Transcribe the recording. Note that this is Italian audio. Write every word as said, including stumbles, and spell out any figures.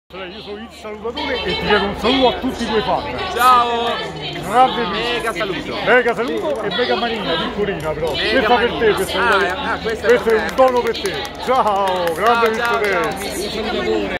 Io sono il salutatore e ti chiedo un saluto a tutti i tuoi fan. Ciao! Grande mega saluto! Mega saluto e mega manina, piccolina però. Mega questa manina. per te, questa, ah, ah, questa questo è, è un dono per te. Ciao, grande ciao, ciao, per te. ciao.